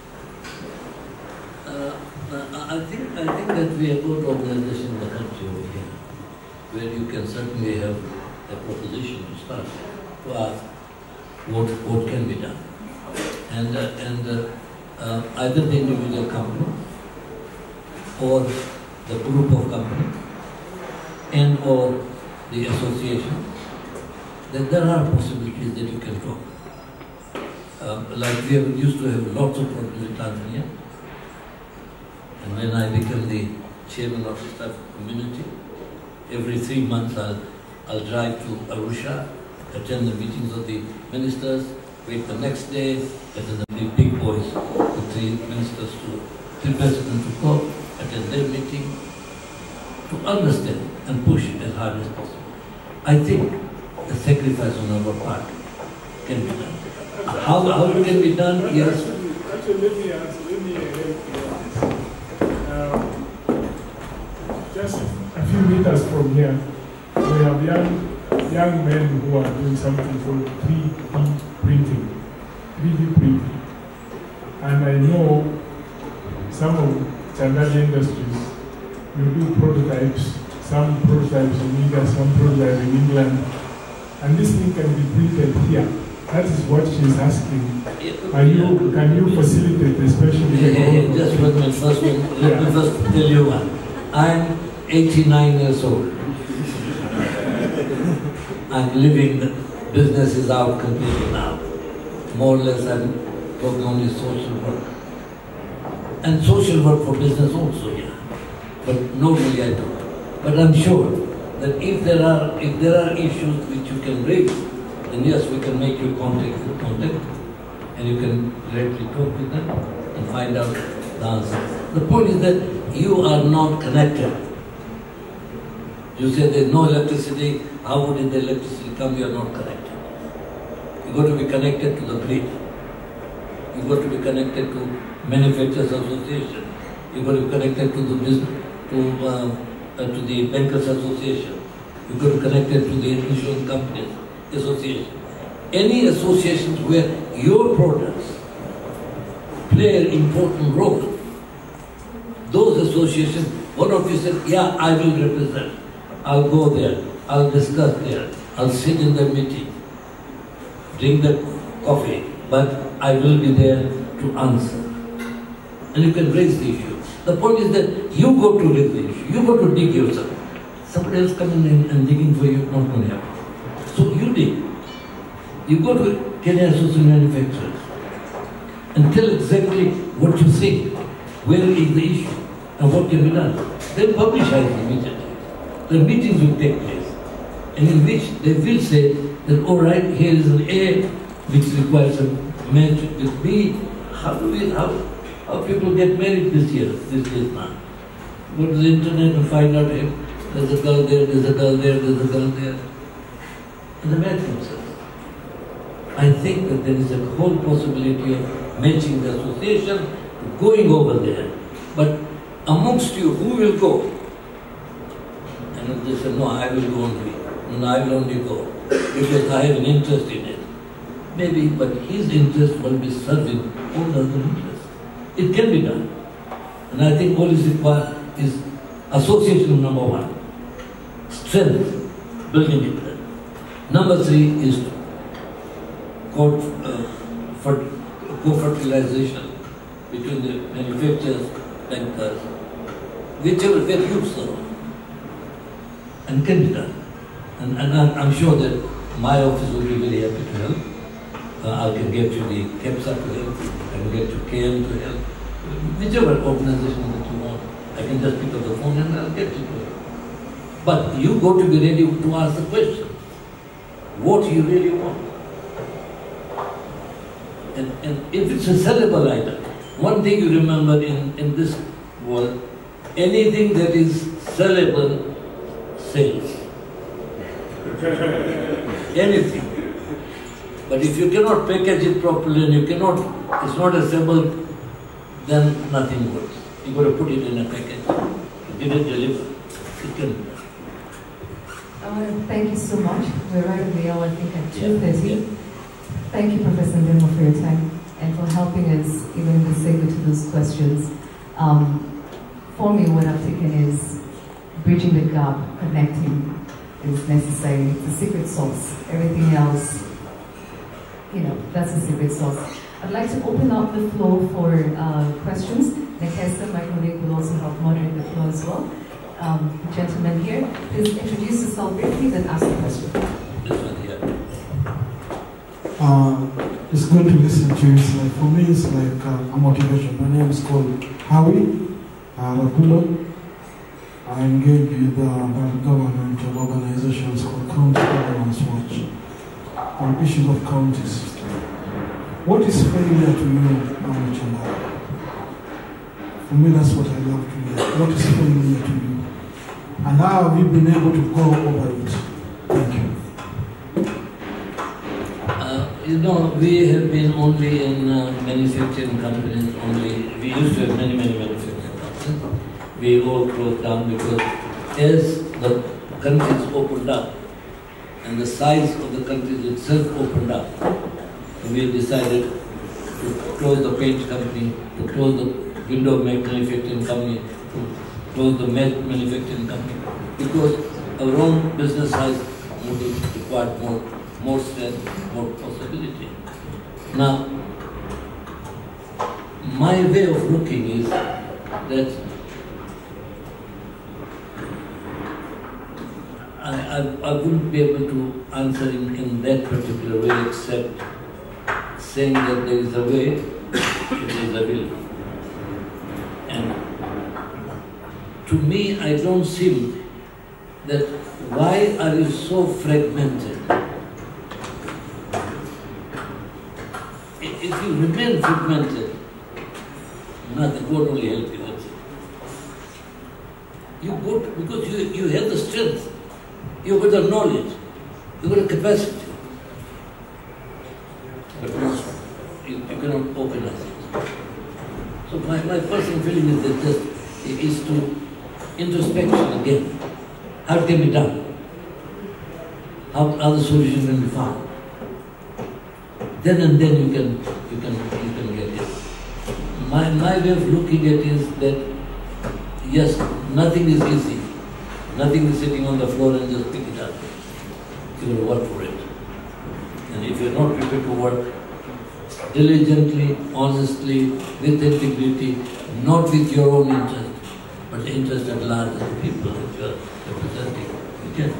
Uh, I think I think that we have good organization in the country over here, where you can certainly have a proposition to start to ask what what can be done, and uh, and uh, uh, either the individual company or the group of companies and or the association, that there are possibilities that you can talk. Uh, like we have used to have lots of problems in Tanzania. And when I became the chairman of the staff community, every three months I'll, I'll drive to Arusha, attend the meetings of the ministers, wait the next day, attend the big boys, the three ministers to, three presidents to go, attend their meeting, to understand and push as hard as possible. I think a sacrifice on our part can be done. How, how it can be done, yes. Actually, actually let me answer, let me help you on this. Um, just a few meters from here, we have young, young men who are doing something called three D printing. three D printing. And I know some of Changali Industries will do prototypes, some prototypes in India, some prototypes in England. And this thing can be printed here. That is what she's asking. Are you, can you facilitate, especially yeah, yeah, yeah. Just let me first, let yeah. me first tell you one. I'm eighty-nine years old. I'm living, business is out completely now. More or less I'm talking only social work. And social work for business also, yeah. But normally I don't. But I'm sure that if there are if there are issues which you can raise then yes, we can make you contact with contact, and you can directly talk with them and find out the answer. The point is that you are not connected. You say there's no electricity, how would the electricity come? You are not connected. You've got to be connected to the grid. You've got to be connected to manufacturers association. You've got to be connected to the business, to, uh, uh, to the bankers association. You've got to be connected to the insurance companies association. Any associations where your products play an important role, those associations, one of you said, yeah, I will represent. I'll go there, I'll discuss there, I'll sit in the meeting, drink the coffee, but I will be there to answer. And you can raise the issue. The point is that you go to raise the issue, you go to dig yourself. Somebody else coming in and digging for you, not going to happen. So you dig. You go to Kenya Association Manufacturers and tell exactly what you think, where is the issue, and what can be done. Then publicize it immediately. The meetings will take place, and in which they will say that, all right, here is an A which requires a match with B. How do we, how, how people get married this year, this year now? Go to the internet and find out if there's a girl there, there's a girl there, there's a girl there. And they match themselves. I think that there is a whole possibility of matching the association, going over there. But amongst you, who will go? And they say, no, I will go only. No, I will only go because I have an interest in it. Maybe, but his interest will be serving all the other interests. It can be done. And I think all is required is association number one. Strength, building it there. Number three is co-fertilization between the manufacturers, bankers, whichever where you serve. And can be done. And, and I'm, I'm sure that my office will be very happy to help. Uh, I can get you the KEPSA to help, I can get you K M to help, whichever organization that you want. I can just pick up the phone and I'll get you to help. But you got to be ready to ask the question. What you really want. And, and if it's a sellable item, one thing you remember in, in this world, anything that is sellable sells. Anything. But if you cannot package it properly and you cannot, it's not assembled, then nothing works. You've got to put it in a package. Get it delivered. It can be done. I want to thank you so much. We're right on the hour, I think, at two thirty. Yeah, yeah. Thank you, Professor Ndemo, for your time and for helping us, even in the segue to those questions. Um, for me, what I've taken is bridging the gap, connecting is necessary. It's a secret sauce. Everything else, you know, that's a secret sauce. I'd like to open up the floor for uh, questions. Nekesa, my colleague, will also help moderate the floor as well. Um, the gentleman here, please introduce yourself briefly, then ask the question. This one here. Uh, it's good to listen to you. It's like, for me, it's like uh, a motivation. My name is called Howie uh, Rapulo. I engage with uh, governmental organizations called County Governance Watch on issues of counties. What is failure to you, Mamachala? For me, that's what I love to hear. What is failure to you? And how have you been able to go over it? Thank you. Uh, you know, we have been only in uh, manufacturing companies only. We used to have many, many manufacturing companies. We all closed down because as the countries opened up and the size of the countries itself opened up, we decided to close the paint company, to close the window manufacturing company, to close the manufacturing company, because our own business size required more, more strength, more possibility. Now, my way of looking is that I, I, I wouldn't be able to answer in, in that particular way except saying that there is a way, there is a will. And to me, I don't see that why are you so fragmented? if you remain fragmented, nothing, God only help you. That's it. You go to, because you, you have the strength, you've got the knowledge, you've got the capacity. But you, you cannot organize it. So my, my personal feeling is that just is to introspection again. How it can be done? How other solutions can be found? Then and then you can you can you can get it. My my way of looking at it is that yes, nothing is easy. Nothing is sitting on the floor and just pick it up. You will work for it. And if you're not prepared to work diligently, honestly, with integrity, not with your own interest, but the interest at large of the people that you are representing, you can.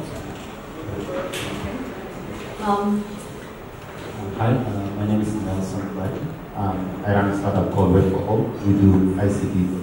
Um, Hi, uh, my name is Nelson Black. Um, I run a startup called Web for All. We do I C T.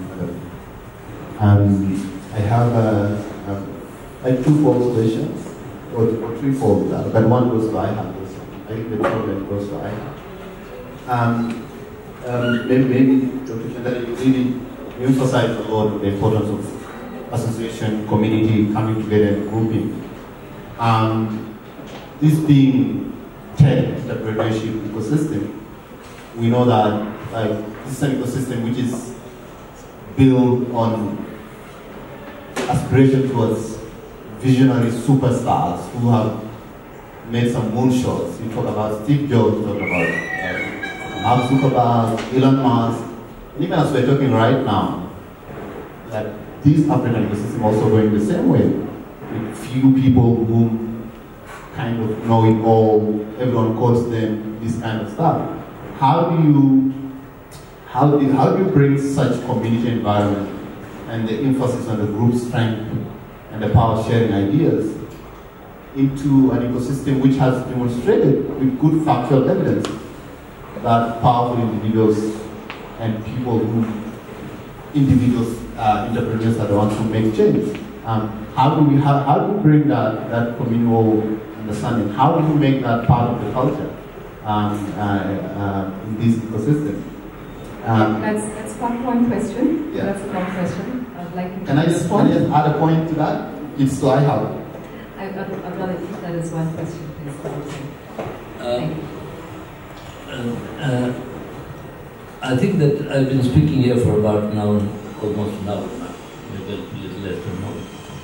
Um, I have uh, um, like two fold questions, or, or three fold, uh, but one goes to I have. I think the problem goes to I have. Um, um, maybe, maybe Doctor Chandra, you really emphasize a lot the importance of association, community coming together and grouping. Um, this being tech entrepreneurship ecosystem, we know that like, this is an ecosystem which is built on aspiration towards visionary superstars who have made some moonshots. You talk about Steve Jobs, you talk about uh, Mark Zuckerberg, Elon Musk, and even as we're talking right now, that this African ecosystem also going the same way, with few people who kind of know it all, everyone calls them this kind of stuff. How do you, how do you, how do you bring such community environment and the emphasis on the group strength and the power of sharing ideas into an ecosystem which has demonstrated with good factual evidence that powerful individuals and people who, individuals, uh, entrepreneurs are the ones who make change. Um, how do we how, how do we bring that, that communal understanding? How do we make that part of the culture um, uh, uh, in this ecosystem? Um, that's, that's part one question. Yeah. That's a long question. I'd like you to can I just can I just add a point to that? It's so I have. I, I'd, I'd rather keep that as one question, please. Uh, Thank you. uh, uh, I think that I've been speaking here for about now, almost an hour now, maybe a little less than more.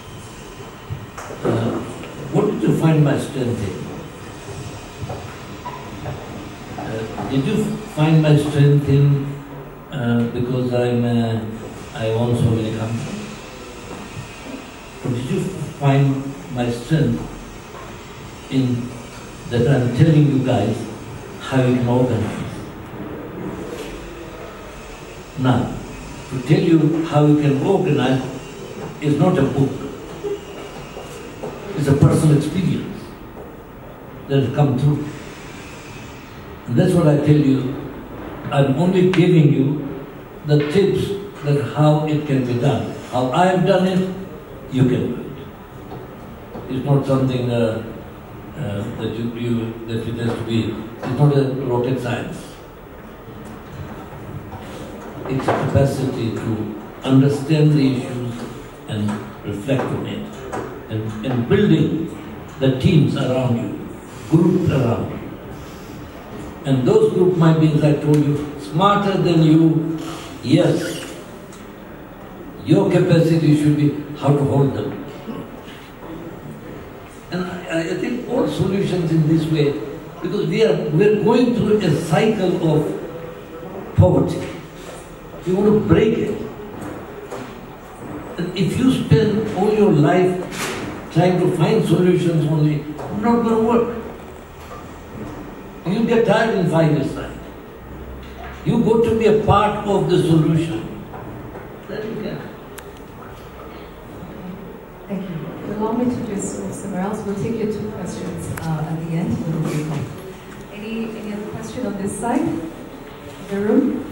Uh, what did you find my strength in? Uh, did you find my strength in uh, because I'm uh, I own so many companies? Or did you find my strength in that I'm telling you guys how you can organize? Now, to tell you how you can organize is not a book. It's a personal experience that has come through. And that's what I tell you. I'm only giving you the tips that how it can be done. How I have done it, you can do it. It's not something uh, uh, that you, you that it has to be. It's not a rocket science. It's a capacity to understand the issues and reflect on it, and, and building the teams around you, groups around you. And those group might be, as I told you, smarter than you. Yes, your capacity should be how to hold them. And I, I think all solutions in this way, because we are we're going through a cycle of poverty. You want to break it. And if you spend all your life trying to find solutions only, it's not going to work. You'll get tired in five years' time. You got to be a part of the solution. Then you can. Thank you. Allow me to just move somewhere else. We'll take your two questions uh, at the end. Any, any other question on this side of the room?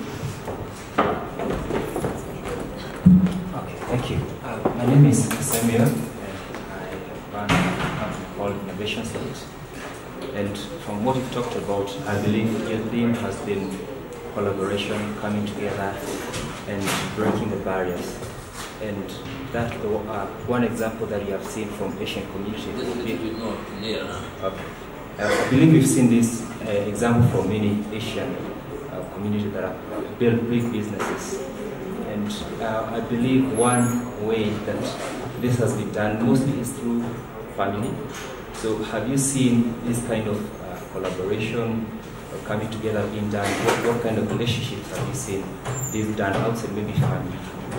Okay, thank you. Uh, my name is Samuel, and I run a company called Innovation Solutions. And from what you've talked about, I believe your theme has been collaboration, coming together, and breaking the barriers. And that uh, one example that you have seen from Asian communities. Okay. Uh, I believe we've seen this uh, example from many Asian uh, communities that have built big businesses. And uh, I believe one way that this has been done mostly is through family. So have you seen this kind of uh, collaboration or coming together being done? What, what kind of relationships have you seen being done outside maybe family?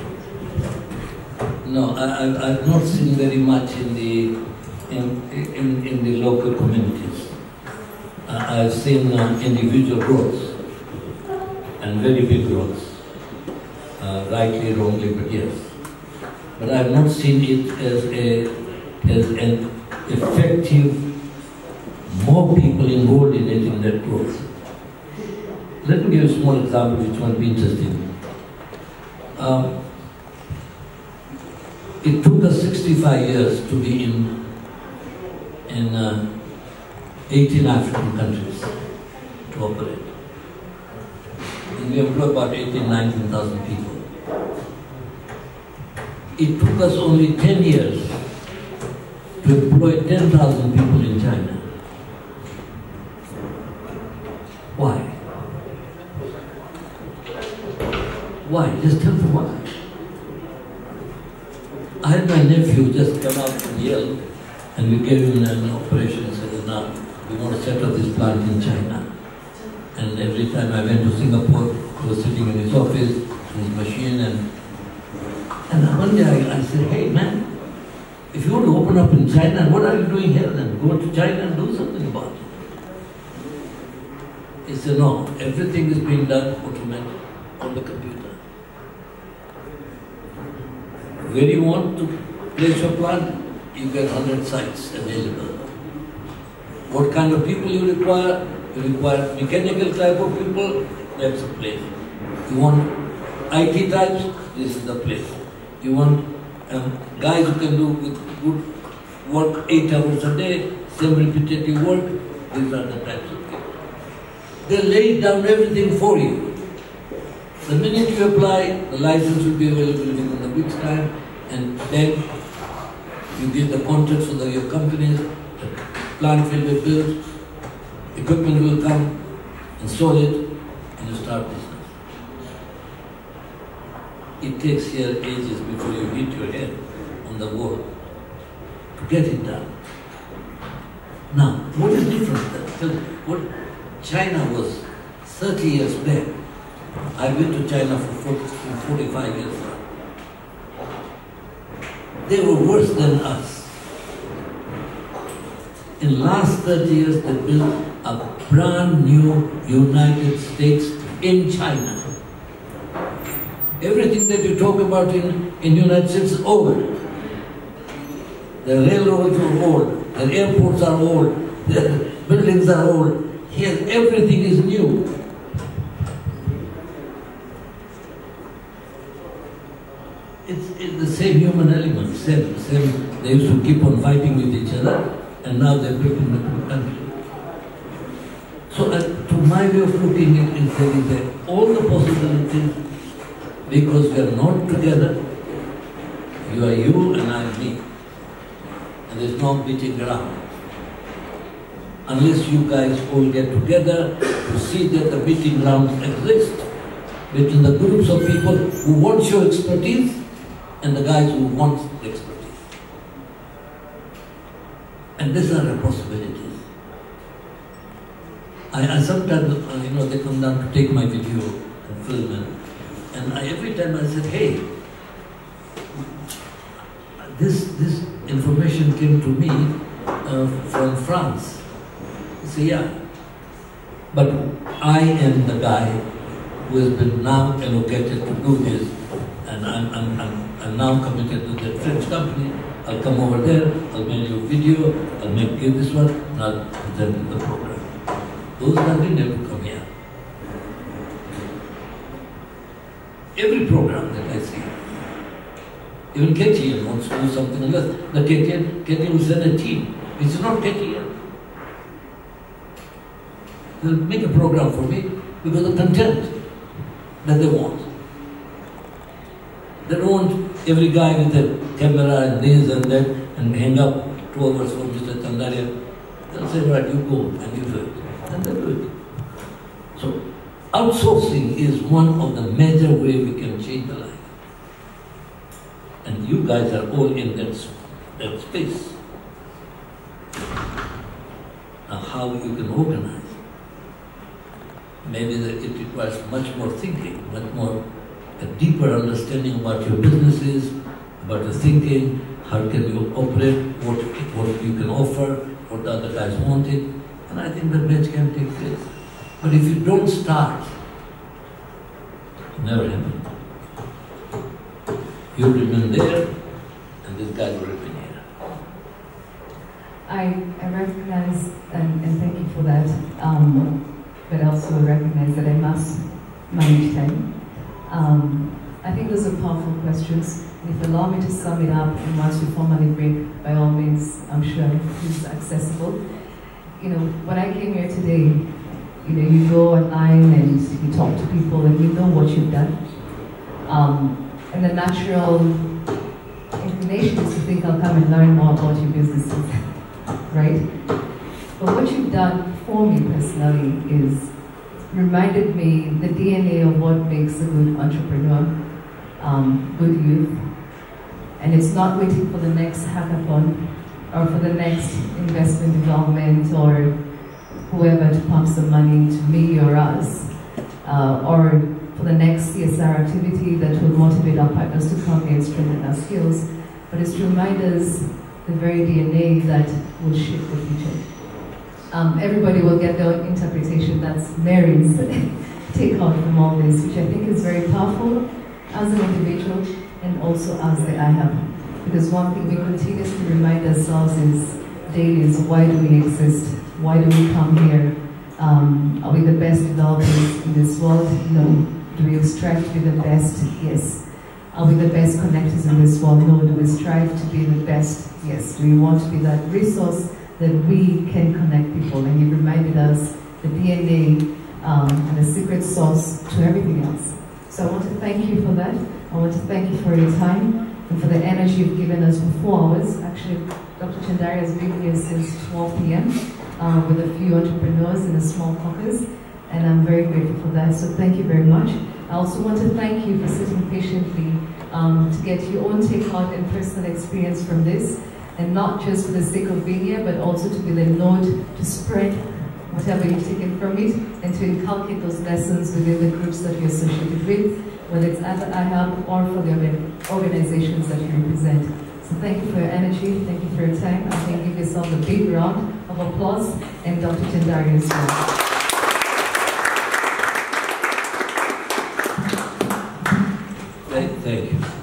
No, I, I've not seen very much in the in in, in the local communities. Uh, I've seen uh, individual growth and very big growth, uh, rightly, wrongly, but yes. But I've not seen it as a as an effective, more people involved in it in that growth. Let me give you a small example which might be interesting. Um, It took us sixty-five years to be in in uh, eighteen African countries to operate. And we employ about eighteen, nineteen thousand people. It took us only ten years to employ ten thousand people in China. Why? Why? Just tell me why. I had my nephew just come out from Yale, and we gave him an operation and said, now, we want to set up this plant in China. And every time I went to Singapore, he was sitting in his office, in his machine, and, and one day I, I said, hey man, if you want to open up in China, what are you doing here then? Go to China and do something about it. He said, no, everything is being done automatic on the computer. Where you want to place your plant, you get one hundred sites available. What kind of people you require? You require mechanical type of people, that's the place. You want I T types, this is the place. You want um, guys who can do with good work eight hours a day, same repetitive work, these are the types of people. They lay down everything for you. The minute you apply, the license will be available within a week's time, and then you give the contracts for the, your companies, the plant will be built, equipment will come, install it, and you start business. It takes here ages before you hit your head on the wall to get it done. Now, what is different then? Because what China was thirty years back, I went to China for forty-five years now. They were worse than us. In the last thirty years, they built a brand new United States in China. Everything that you talk about in in United States is old. The railroads are old, the airports are old, the buildings are old. Here, everything is new. It's, it's the same human element, same, same. They used to keep on fighting with each other, and now they're building the two country. So, uh, to my way of looking at it, there is uh, all the possibilities, because we are not together. You are you and I am me. And there's no beating ground. Unless you guys all get together to see that the meeting grounds exist between the groups of people who want your expertise and the guys who want the expertise. And these are the possibilities. I, I sometimes, uh, you know, they come down to take my video and film it, and I, every time I said, hey, this, this information came to me uh, from France. I say, yeah, but I am the guy who has been now allocated to do this, and I'm, I'm, I'm, I'm now committed to the French company. I'll come over there, I'll make you a video, I'll make you this one, and I'll present the program. Those guys never come here. Every program that I see, even K T N wants to do something else. The K T N, K T N will send a team. It's not K T N. They'll make a program for me because of content that they want. They don't want every guy with a camera and this and that and hang up two hours for Mister Chandaria. They'll say, right, you go and you do it. And they do it. So outsourcing is one of the major ways we can change the life. And you guys are all in that, that space. Now how you can organize. Maybe that it requires much more thinking, much more, a deeper understanding about your businesses, about your thinking, how can you operate, what, what you can offer, what the other guys wanted. And I think that bridge can take place. But if you don't start, it never happens. You'll remain there, and this guy will remain here. I, I recognize, and, and thank you for that, um, but I also recognize that I must manage time. Um, I think those are powerful questions. If you allow me to sum it up, and once we formally break, by all means, I'm sure it's accessible. You know, when I came here today, you know, you go online and you talk to people and you know what you've done. Um, and the natural inclination is to think I'll come and learn more about your businesses, right? But what you've done for me personally is reminded me the D N A of what makes a good entrepreneur, um, good youth. And it's not waiting for the next hackathon or for the next investment development or whoever to pump some money into me or us, uh, or for the next C S R activity that will motivate our partners to come here and strengthen our skills, but it's to remind us the very D N A that will shape the future. Um, everybody will get their own interpretation. That's Mary's take out from all this, which I think is very powerful as an individual and also as the I H A B. Because one thing we continuously remind ourselves is daily is why do we exist? Why do we come here? Um, are we the best developers in this world? No. Do we strive to be the best? Yes. Are we the best connectors in this world? No. Do we strive to be the best? Yes. Do we want to be that resource that we can connect people? And you reminded us the D N A um, and the secret sauce to everything else. So I want to thank you for that. I want to thank you for your time and for the energy you've given us for four hours. Actually, Doctor Chandaria has been here since twelve p m Um, with a few entrepreneurs in a small caucus, and I'm very grateful for that, so thank you very much. I also want to thank you for sitting patiently um, to get your own take-out and personal experience from this, and not just for the sake of being here, but also to be the node to spread whatever you've taken from it, and to inculcate those lessons within the groups that you're associated with, whether it's at the I H A B or for the organizations that you represent. So thank you for your energy, thank you for your time. I think give yourself a big round of applause, and Doctor Chandaria as well. Thank, thank you.